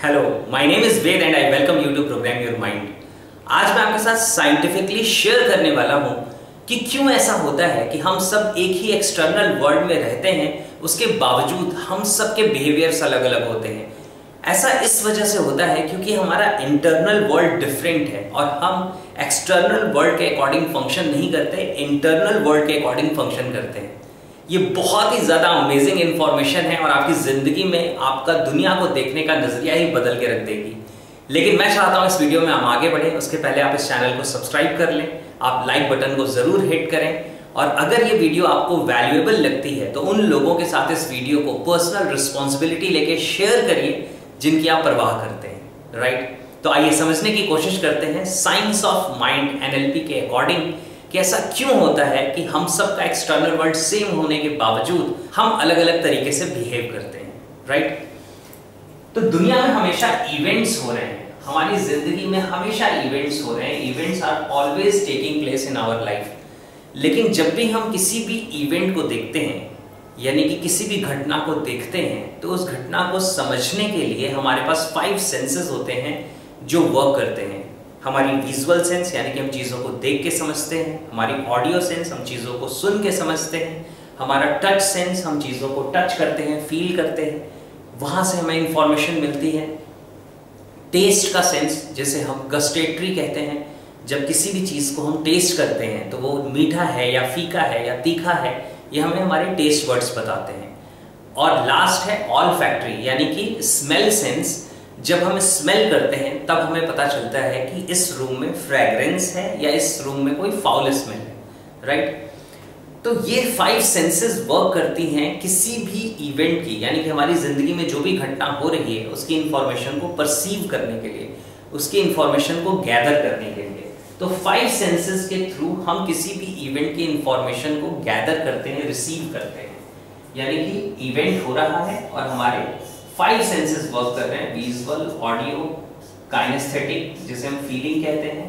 Hello, my name is Ved and I welcome you to program your mind. आज मैं आपके साथ साइंटिफिकली शेयर करने वाला हूं कि क्यों ऐसा होता है कि हम सब एक ही एक्सटर्नल वर्ल्ड में रहते हैं, उसके बावजूद हम सब के बिहेवियर्स अलग अलग होते हैं। ऐसा इस वजह से होता है क्योंकि हमारा इंटरनल वर्ल्ड डिफरेंट है और हम एक्सटर्नल वर्ल्ड के अकॉर्डिंग फंक्शन नहीं करते, इंटरनल वर्ल्ड के अकॉर्डिंग फंक्शन करते हैं। ये बहुत ही ज़्यादा अमेजिंग इन्फॉर्मेशन है और आपकी ज़िंदगी में आपका दुनिया को देखने का नज़रिया ही बदल के रख देगी। लेकिन मैं चाहता हूँ इस वीडियो में हम आगे बढ़ें, उसके पहले आप इस चैनल को सब्सक्राइब कर लें, आप लाइक बटन को ज़रूर हिट करें और अगर ये वीडियो आपको वैल्यूएबल लगती है तो उन लोगों के साथ इस वीडियो को पर्सनल रिस्पॉन्सिबिलिटी लेके शेयर करिए जिनकी आप परवाह करते हैं, राइट। तो आइए समझने की कोशिश करते हैं साइंस ऑफ माइंड NLP के अकॉर्डिंग कि ऐसा क्यों होता है कि हम सबका एक्सटर्नल वर्ल्ड सेम होने के बावजूद हम अलग अलग तरीके से बिहेव करते हैं, राइट। तो दुनिया में हमेशा इवेंट्स हो रहे हैं, हमारी जिंदगी में हमेशा इवेंट्स हो रहे हैं, events are always taking place in our life. लेकिन जब भी हम किसी भी इवेंट को देखते हैं यानी कि किसी भी घटना को देखते हैं तो उस घटना को समझने के लिए हमारे पास 5 सेंसेस होते हैं जो वर्क करते हैं। हमारी विजुअल सेंस यानी कि हम चीज़ों को देख के समझते हैं, हमारी ऑडियो सेंस हम चीज़ों को सुन के समझते हैं, हमारा टच सेंस हम चीज़ों को टच करते हैं, फील करते हैं, वहाँ से हमें इंफॉर्मेशन मिलती है। टेस्ट का सेंस जिसे हम गस्टेटरी कहते हैं, जब किसी भी चीज़ को हम टेस्ट करते हैं तो वो मीठा है या फीका है या तीखा है, ये हमें हमारे टेस्ट वर्ड्स बताते हैं। और लास्ट है ऑल्फैक्टरी यानी कि स्मेल सेंस, जब हम स्मेल करते हैं तब हमें पता चलता है कि इस रूम में फ्रेग्रेंस है या इस रूम में कोई फाउल स्मेल है, राइट। तो ये 5 सेंसेस वर्क करती हैं किसी भी इवेंट की यानी कि हमारी जिंदगी में जो भी घटना हो रही है उसकी इंफॉर्मेशन को परसीव करने के लिए, उसकी इंफॉर्मेशन को गैदर करने के लिए। तो 5 सेंसेस के थ्रू हम किसी भी इवेंट की इंफॉर्मेशन को गैदर करते हैं, रिसीव करते हैं। यानी कि इवेंट हो रहा है और हमारे 5 सेंसेस वर्क कर रहे हैं, विजुअल, ऑडियो, काइनेस्थेटिक जिसे हम फीलिंग कहते हैं,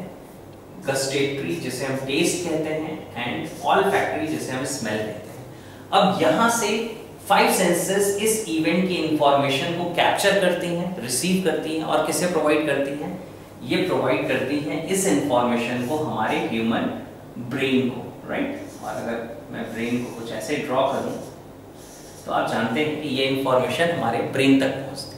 गस्टेटरी जिसे हम टेस्ट कहते हैं एंड ऑल्फैक्टरी जिसे हम स्मेल कहते हैं। अब यहाँ से 5 सेंसेस इस इवेंट की इंफॉर्मेशन को कैप्चर करती हैं, रिसीव करती हैं और किसे प्रोवाइड करती हैं? ये प्रोवाइड करती हैं इस इंफॉर्मेशन को हमारे ह्यूमन ब्रेन को, राइट। और अगर मैं ब्रेन को कुछ ऐसे ड्रॉ करूँ तो आप जानते हैं कि ये इंफॉर्मेशन हमारे ब्रेन तक पहुंचती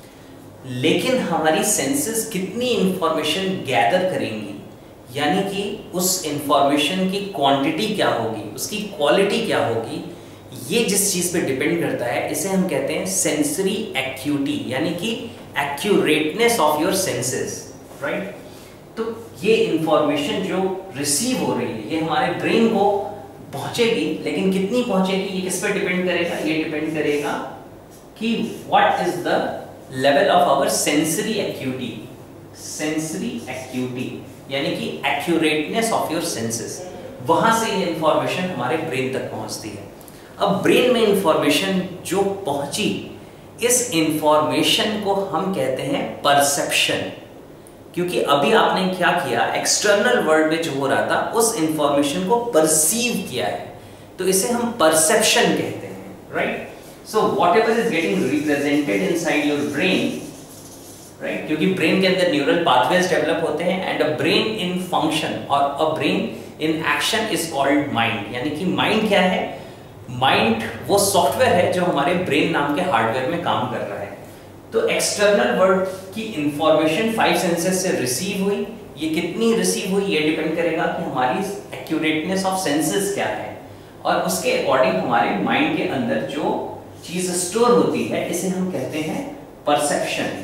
है। लेकिन हमारी सेंसेस कितनी इंफॉर्मेशन गैदर करेंगी यानी कि उस इंफॉर्मेशन की क्वांटिटी क्या होगी, उसकी क्वालिटी क्या होगी, ये जिस चीज पे डिपेंड करता है इसे हम कहते हैं सेंसरी एक्यूटी यानी कि accurateness of your senses, right. तो ये इंफॉर्मेशन जो रिसीव हो रही है ये हमारे ब्रेन को पहुंचेगी, लेकिन कितनी पहुंचेगी ये किस पे डिपेंड करेगा? ये डिपेंड करेगा कि what is the level of our sensory acuity. Sensory acuity यानी कि एक्यूरेटनेस ऑफ योर सेंसेस, वहां से ये इंफॉर्मेशन हमारे ब्रेन तक पहुंचती है। अब ब्रेन में इंफॉर्मेशन जो पहुंची, इस इंफॉर्मेशन को हम कहते हैं परसेप्शन। क्योंकि अभी आपने क्या किया, एक्सटर्नल वर्ल्ड में जो हो रहा था उस इंफॉर्मेशन को परसीव किया है, तो इसे हम परसेप्शन कहते हैं, right. So whatever is getting represented inside your brain, right, क्योंकि ब्रेन के अंदर न्यूरल पाथवेज डेवलप होते हैं and a brain in function और a brain in action is called mind. यानी कि माइंड क्या है? माइंड वो सॉफ्टवेयर है जो हमारे ब्रेन नाम के हार्डवेयर में काम कर रहा है। तो एक्सटर्नल वर्ल्ड की इंफॉर्मेशन 5 सेंसेस से रिसीव हुई, ये कितनी रिसीव हुई ये डिपेंड करेगा कि हमारी एक्यूरेटनेस ऑफ सेंसेस क्या है और उसके अकॉर्डिंग हमारे माइंड के अंदर जो चीज स्टोर होती है इसे हम कहते हैं perception.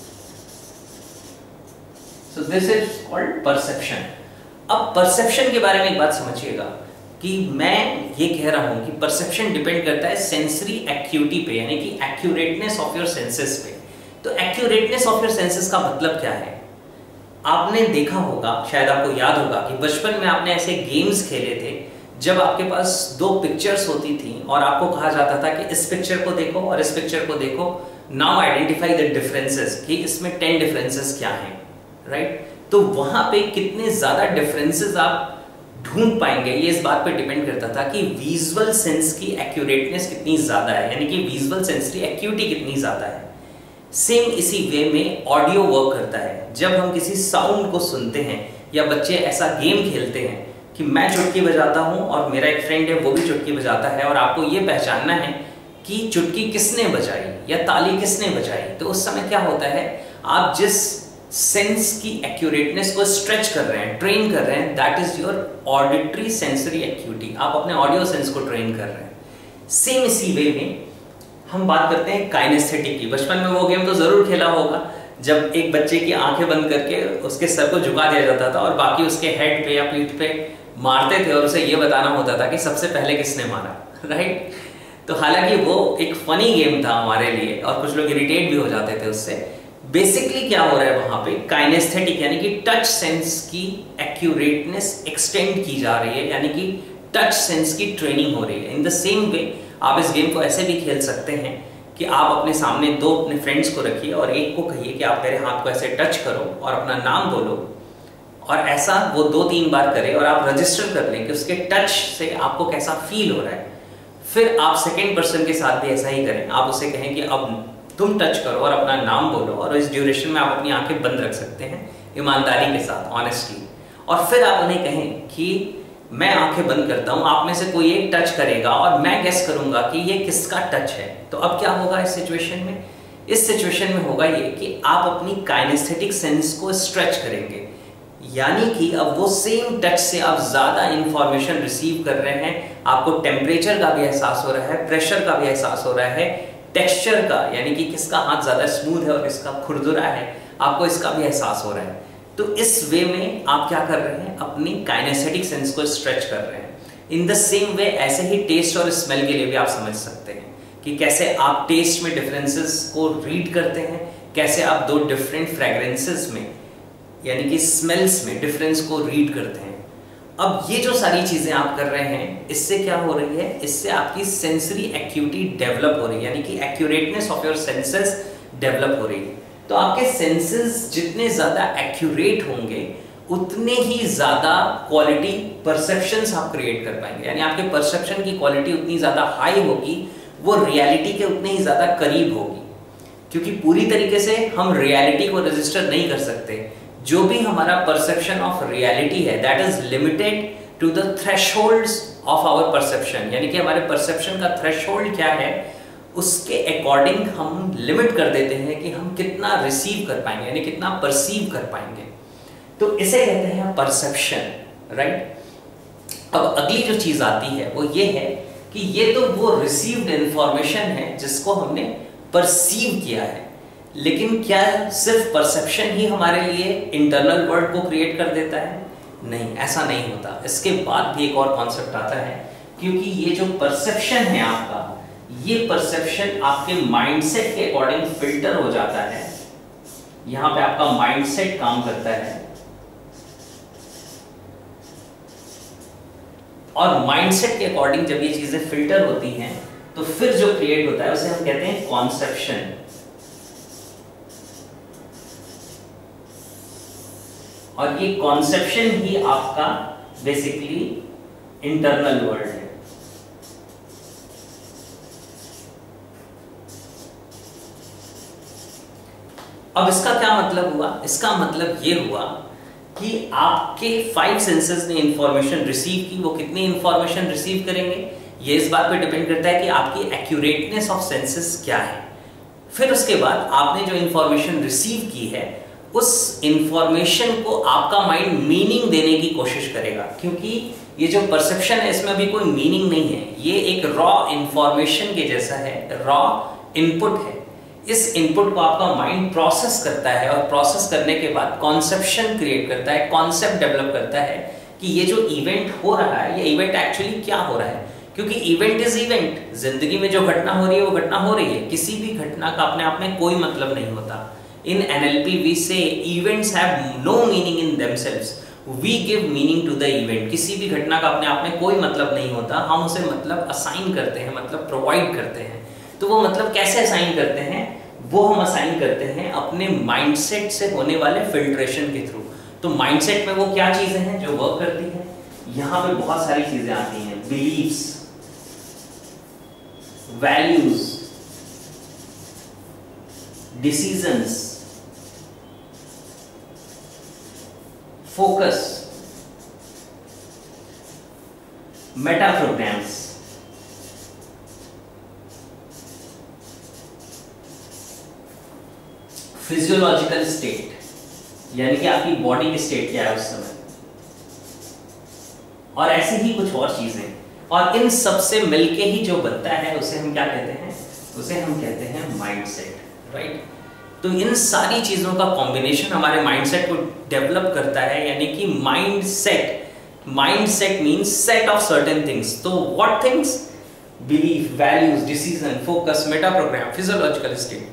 So this is called perception. अब परसेप्शन के बारे में एक बात समझिएगा कि मैं ये कह रहा हूं कि परसेप्शन डिपेंड करता है सेंसरी एक्यूटी पे यानी कि एक्यूरेटनेस ऑफ योर सेंसेस पे। तो एक्यूरेटनेस ऑफ योर सेंसेस का मतलब क्या है? आपने देखा होगा, शायद आपको याद होगा कि बचपन में आपने ऐसे गेम्स खेले थे जब आपके पास 2 पिक्चर्स होती थी और आपको कहा जाता था कि इस पिक्चर को देखो और इस पिक्चर को देखो, नाउ आइडेंटिफाई द डिफरेंसेस, कि इसमें 10 डिफरेंसेस क्या हैं, राइट। तो वहां पे कितने ज्यादा डिफरेंसेस आप ढूंढ पाएंगे ये इस बात पे डिपेंड करता था कि विजुअल सेंस की एक्यूरेटनेस कितनी ज्यादा है यानी कि विजुअल सेंसरी एक्यूटी कितनी ज्यादा है। सेम इसी वे में ऑडियो वर्क करता है। जब हम किसी साउंड को सुनते हैं या बच्चे ऐसा गेम खेलते हैं कि मैं चुटकी बजाता हूँ और मेरा एक फ्रेंड है वो भी चुटकी बजाता है, और आपको ये पहचानना है कि चुटकी किसने बजाई या ताली किसने बजाई, तो उस समय क्या होता है, आप जिस सेंस की एक्यूरेटनेस को स्ट्रेच कर रहे हैं, ट्रेन कर रहे हैं, that is your auditory sensory acuity. आप अपने ऑडियो सेंस को ट्रेन कर रहे हैं। सेम इसी वे में हम बात करते हैं काइनेस्थेटिक की। बचपन में वो गेम तो जरूर खेला होगा जब एक बच्चे की आंखें बंद करके उसके सर को झुका दिया जाता था और बाकी उसके हेड पे या पीठ पे मारते थे और उसे ये बताना होता था कि सबसे पहले किसने मारा, राइट। तो हालांकि वो एक फनी गेम था हमारे लिए और कुछ लोग इरिटेट भी हो जाते थे उससे। बेसिकली क्या हो रहा है वहां पे, काइनेस्थेटिक यानी कि टच सेंस की एक्यूरेटनेस एक्सटेंड की जा रही है, यानी कि टच सेंस की ट्रेनिंग हो रही है। इन द सेम वे आप इस गेम को ऐसे भी खेल सकते हैं कि आप अपने सामने दो अपने फ्रेंड्स को रखिए और एक को कहिए कि आप मेरे हाथ को ऐसे टच करो और अपना नाम बोलो, और ऐसा वो 2-3 बार करे और आप रजिस्टर कर लें कि उसके टच से आपको कैसा फील हो रहा है। फिर आप सेकेंड पर्सन के साथ भी ऐसा ही करें, आप उसे कहें कि अब तुम टच करो और अपना नाम बोलो, और इस ड्यूरेशन में आप अपनी आंखें बंद रख सकते हैं ईमानदारी के साथ, ऑनेस्टली। और फिर आप उन्हें कहें कि मैं आंखें बंद करता हूं, आप में से कोई एक टच करेगा और मैं गेस करूंगा कि ये किसका टच है। तो अब क्या होगा इस सिचुएशन में, इस सिचुएशन में होगा ये कि आप अपनी काइनेस्थेटिक सेंस को स्ट्रेच करेंगे, यानी कि अब वो सेम टच से आप ज्यादा इंफॉर्मेशन रिसीव कर रहे हैं। आपको टेम्परेचर का भी एहसास हो रहा है, प्रेशर का भी एहसास हो रहा है, टेक्सचर का यानी कि किसका हाथ ज्यादा स्मूथ है और किसका खुरदुरा है, आपको इसका भी एहसास हो रहा है। तो इस वे में आप क्या कर रहे हैं, अपनी काइनेस्थेटिक सेंस को स्ट्रेच कर रहे हैं। इन द सेम वे ऐसे ही टेस्ट और स्मेल के लिए भी आप समझ सकते हैं कि कैसे आप टेस्ट में डिफरेंसेस को रीड करते हैं, कैसे आप 2 डिफरेंट फ्रेग्रेंसेस में यानी कि स्मेल्स में डिफरेंस को रीड करते हैं। अब ये जो सारी चीजें आप कर रहे हैं, इससे क्या हो रही है, इससे आपकी सेंसरी एक्यूटी डेवलप हो रही है, यानी कि accurateness of your senses develop हो रही है। तो आपके सेंसेस जितने ज्यादा एक्यूरेट होंगे उतने ही ज्यादा क्वालिटी परसेप्शंस आप क्रिएट कर पाएंगे, यानी आपके परसेप्शन की क्वालिटी उतनी ज्यादा हाई होगी, वो रियलिटी के उतने ही ज्यादा करीब होगी। क्योंकि पूरी तरीके से हम रियलिटी को रजिस्टर नहीं कर सकते, जो भी हमारा परसेप्शन ऑफ रियलिटी है that is limited to the thresholds of our perception, यानी कि हमारे परसेप्शन का थ्रेशोल्ड क्या है उसके अकॉर्डिंग हम लिमिट कर देते हैं कि हम कितना रिसीव कर पाएंगे, यानी कितना परसीव कर पाएंगे। तो इसे कहते हैं परसेप्शन, राइट। अब अगली जो चीज आती है वो ये है कि ये तो वो रिसीव्ड इंफॉर्मेशन है जिसको हमने परसीव किया है, लेकिन क्या सिर्फ परसेप्शन ही हमारे लिए इंटरनल वर्ल्ड को क्रिएट कर देता है? नहीं, ऐसा नहीं होता। इसके बाद भी एक और कॉन्सेप्ट आता है, क्योंकि ये जो परसेप्शन है आपका, ये परसेप्शन आपके माइंडसेट के अकॉर्डिंग फिल्टर हो जाता है। यहां पे आपका माइंडसेट काम करता है, और माइंडसेट के अकॉर्डिंग जब ये चीजें फिल्टर होती हैं तो फिर जो क्रिएट होता है उसे हम कहते हैं कॉन्सेप्शन। और ये कॉन्सेप्शन ही आपका बेसिकली इंटरनल वर्ल्ड है। अब इसका क्या मतलब हुआ? इसका मतलब ये हुआ कि आपके 5 सेंसेस ने इंफॉर्मेशन रिसीव की। वो कितनी इंफॉर्मेशन रिसीव करेंगे ये इस बात पे डिपेंड करता है कि आपकी एक्यूरेटनेस ऑफ सेंसेस क्या है। फिर उसके बाद आपने जो इंफॉर्मेशन रिसीव की है उस इंफॉर्मेशन को आपका माइंड मीनिंग देने की कोशिश करेगा, क्योंकि ये जो परसेप्शन है इसमें अभी कोई मीनिंग नहीं है, ये एक रॉ इंफॉर्मेशन के जैसा है, रॉ इनपुट है। इस इनपुट को आपका माइंड प्रोसेस करता है और प्रोसेस करने के बाद कॉन्सेप्शन क्रिएट करता है, कॉन्सेप्ट डेवलप करता है कि ये जो इवेंट हो रहा है ये इवेंट एक्चुअली क्या हो रहा है। क्योंकि इवेंट इज इवेंट, जिंदगी में जो घटना हो रही है वो घटना हो रही है। किसी भी घटना का अपने आप में कोई मतलब नहीं होता। In NLP we say events have no meaning in themselves. We give meaning to the event. किसी भी घटना का अपने आप में कोई मतलब नहीं होता, हम उसे मतलब असाइन करते हैं, मतलब प्रोवाइड करते हैं। तो वो मतलब कैसे असाइन करते हैं? वो हम असाइन करते हैं अपने माइंडसेट से होने वाले फिल्ट्रेशन के थ्रू। तो माइंडसेट में वो क्या चीजें हैं जो वर्क करती हैं? यहाँ पे बहुत सारी चीजें आती हैं, beliefs, values, decisions, focus, meta programs, physiological state, यानी कि आपकी बॉडी की स्टेट क्या है उस समय, और ऐसी ही कुछ और चीजें, और इन सब से मिलके ही जो बनता है उसे हम क्या कहते हैं, उसे हम कहते हैं माइंडसेट, राइट। तो इन सारी चीजों का कॉम्बिनेशन हमारे माइंडसेट को डेवलप करता है, यानी कि mindset means set of certain things. तो what things? Belief, values, decision, focus, meta program, physiological state,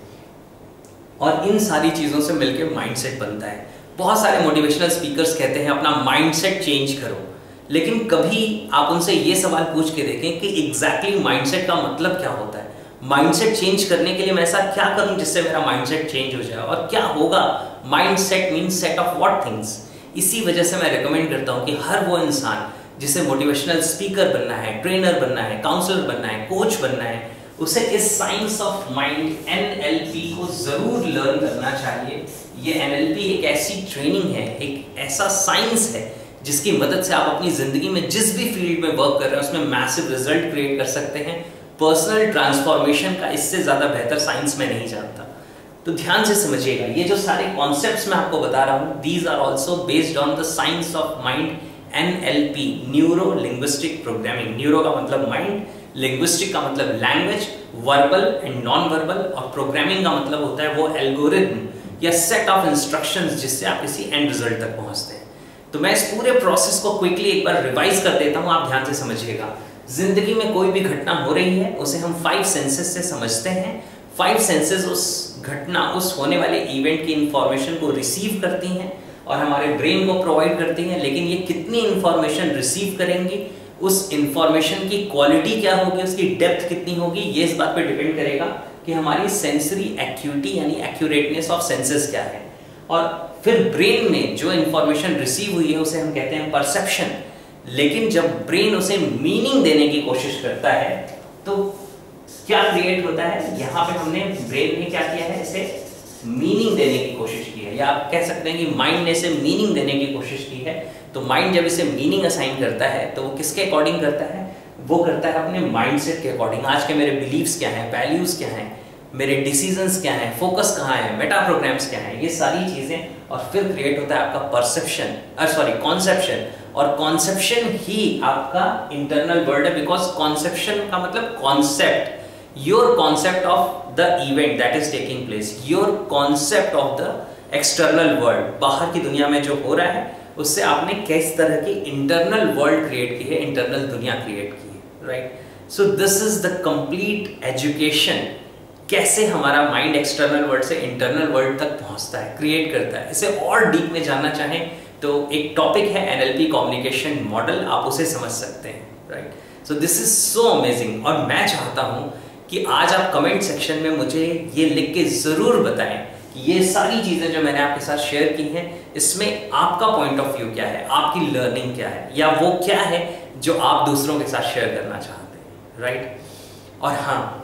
और इन सारी चीजों से मिलकर माइंडसेट बनता है। बहुत सारे मोटिवेशनल स्पीकर्स कहते हैं अपना माइंडसेट चेंज करो, लेकिन कभी आप उनसे ये सवाल पूछ के देखें कि एग्जैक्टली माइंडसेट का मतलब क्या होता है। माइंडसेट चेंज करने के लिए मैं ऐसा क्या करूं जिससे मेरा माइंडसेट चेंज हो जाए, और क्या होगा? Mindset means set of what things. इसी वजह से मैं रिकमेंड करता हूं कि हर वो इंसान जिसे मोटिवेशनल स्पीकर बनना है, ट्रेनर बनना है, काउंसलर बनना है, कोच बनना है, उसे इस साइंस ऑफ माइंड NLP को जरूर लर्न करना चाहिए। ये NLP एक ऐसी ट्रेनिंग है, एक ऐसा साइंस है जिसकी मदद से आप अपनी जिंदगी में जिस भी फील्ड में वर्क कर रहे हैं उसमें मैसिव रिजल्ट क्रिएट कर सकते हैं। पर्सनल ट्रांसफॉर्मेशन का इससे ज्यादा बेहतर साइंस में नहीं जानता। तो ध्यान से समझिएगा, ये जो सारे कॉन्सेप्ट्स मैं आपको बता रहा हूं, these are also based on the science of mind NLP, neuro linguistic programming. Neuro का मतलब माइंड, लिंग्विस्टिक का मतलब language, verbal and non verbal, और प्रोग्रामिंग का मतलब होता है वो एल्गोरिथम या सेट ऑफ इंस्ट्रक्शंस जिससे आप किसी एंड रिजल्ट तक पहुंचते हैं। तो मैं इस पूरे प्रोसेस को क्विकली एक बार रिवाइज कर देता हूं, आप ध्यान से समझिएगा। जिंदगी में कोई भी घटना हो रही है उसे हम 5 सेंसेस से समझते हैं। 5 सेंसेस उस घटना, उस होने वाले इवेंट की इंफॉर्मेशन को रिसीव करती हैं और हमारे ब्रेन को प्रोवाइड करती हैं, लेकिन ये कितनी इंफॉर्मेशन रिसीव करेंगी, उस इंफॉर्मेशन की क्वालिटी क्या होगी, उसकी डेप्थ कितनी होगी, ये इस बात पे डिपेंड करेगा कि हमारी सेंसरी एक्यूटी यानी एक्यूरेटनेस ऑफ सेंसेस क्या है। और फिर ब्रेन में जो इंफॉर्मेशन रिसीव हुई है उसे हम कहते हैं परसेप्शन। लेकिन जब ब्रेन उसे मीनिंग देने की कोशिश करता है तो क्या क्रिएट होता है? यहाँ पे हमने ब्रेन में क्या किया है, इसे मीनिंग देने की कोशिश की है, या आप कह सकते हैं कि माइंड ने इसे मीनिंग देने की कोशिश की है। तो माइंड जब इसे मीनिंग असाइन करता है तो वो किसके अकॉर्डिंग करता है? वो करता है अपने माइंडसेट के अकॉर्डिंग। आज के मेरे बिलीव्स क्या हैं, वैल्यूज क्या हैं, मेरे डिसीजंस क्या हैं, फोकस कहाँ है, मेटा प्रोग्राम्स क्या हैं, ये सारी चीजें, और फिर क्रिएट होता है आपका परसेप्शन, कॉन्सेप्शन, और कॉन्सेप्शन ही आपका इंटरनल वर्ल्ड है। बिकॉज कॉन्सेप्शन का मतलब concept, your concept of the event that is taking place, your concept of the external world, बाहर की दुनिया में जो हो रहा है उससे आपने किस तरह की इंटरनल वर्ल्ड क्रिएट की है, इंटरनल दुनिया क्रिएट की है, right. So this is the complete education, कैसे हमारा माइंड एक्सटर्नल वर्ल्ड से इंटरनल वर्ल्ड तक पहुंचता है, क्रिएट करता है। इसे और डीप में जानना चाहें तो एक टॉपिक है NLP कम्युनिकेशन मॉडल, आप उसे समझ सकते हैं, right. So this is so amazing, और मैं चाहता हूं कि आज आप कमेंट सेक्शन में मुझे ये लिख के जरूर बताएं कि ये सारी चीजें जो मैंने आपके साथ शेयर की हैं, इसमें आपका पॉइंट ऑफ व्यू क्या है, आपकी लर्निंग क्या है, या वो क्या है जो आप दूसरों के साथ शेयर करना चाहते हैं, राइट। और हाँ,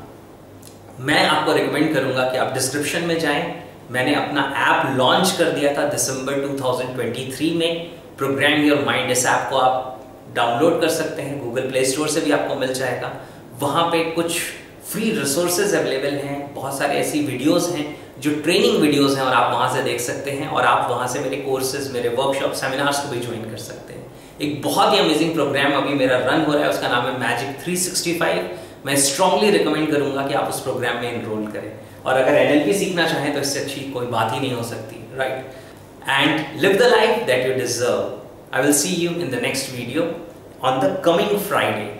मैं आपको रिकमेंड करूंगा कि आप डिस्क्रिप्शन में जाएं। मैंने अपना ऐप लॉन्च कर दिया था दिसंबर 2023 में, प्रोग्राम योर माइंड। इस ऐप को आप डाउनलोड कर सकते हैं, गूगल प्ले स्टोर से भी आपको मिल जाएगा। वहाँ पे कुछ फ्री रिसोर्सेज अवेलेबल हैं, बहुत सारे ऐसी वीडियोस हैं जो ट्रेनिंग वीडियोस हैं, और आप वहाँ से देख सकते हैं, और आप वहाँ से मेरे कोर्सेज, मेरे वर्कशॉप, सेमिनार्स को भी ज्वाइन कर सकते हैं। एक बहुत ही अमेजिंग प्रोग्राम अभी मेरा रन हो रहा है, उसका नाम है मैजिक 365। मैं स्ट्रांगली रिकमेंड करूंगा कि आप उस प्रोग्राम में एनरोल करें, और अगर NLP सीखना चाहें तो इससे अच्छी कोई बात ही नहीं हो सकती, right. And live the life that you deserve. I will see you in the next video on the coming Friday.